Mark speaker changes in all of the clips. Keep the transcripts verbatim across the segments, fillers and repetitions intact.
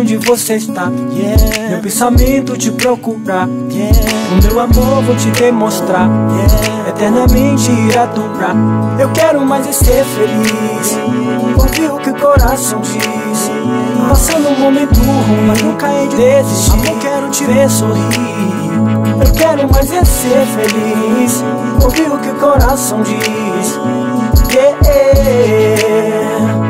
Speaker 1: onde você está, yeah. Meu pensamento te procurar, yeah. O meu amor vou te demonstrar, yeah. Eternamente irá durar. Eu quero mais é ser feliz, ouvir o que o coração diz. Passando um momento ruim, mas nunca hei de desistir. Amor, quero te ver sorrir. Eu quero mais é ser feliz, ouvir o que o coração diz, yeah.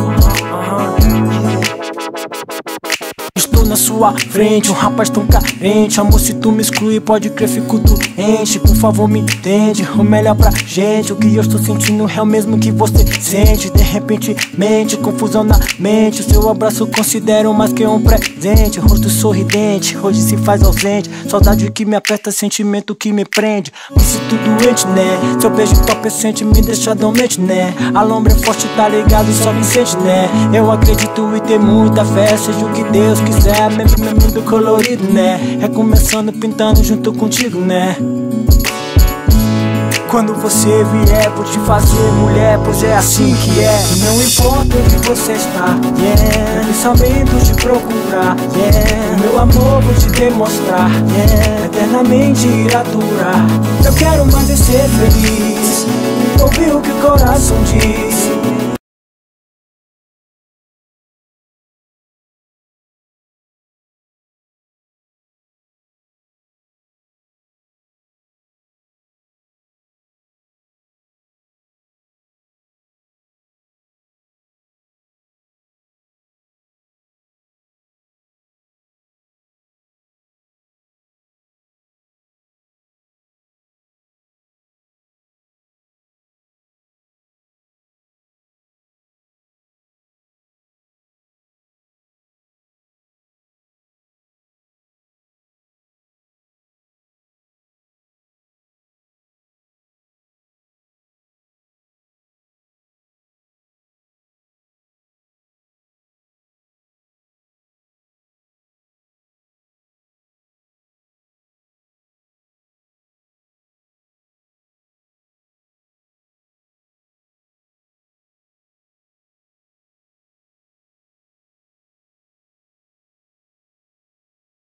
Speaker 1: Estou na sua frente, um rapaz tão carente. Amor, se tu me excluir, pode crer, fico doente. Por favor, me entende, o melhor pra gente. O que eu estou sentindo é o mesmo que você sente. De repente, mente, confusão na mente. O seu abraço considero mais que um presente. Rosto sorridente, hoje se faz ausente. Saudade que me aperta, sentimento que me prende. Me sinto doente, né? Seu beijo entorpecente me deixa dormente, né? A lombra é forte, tá ligado, só me sente, né? Eu acredito e tenho muita fé, seja o que Deus quiser, mesmo meu mundo colorido, né? Recomeçando, pintando junto contigo, né? Quando você vier, vou te fazer mulher, pois é assim que é. Não importa onde você está, yeah. Meu pensamento te procurar, yeah. O meu amor vou te demonstrar, yeah. Eternamente irá durar. Eu quero mais é ser feliz, ouvir o que o coração diz.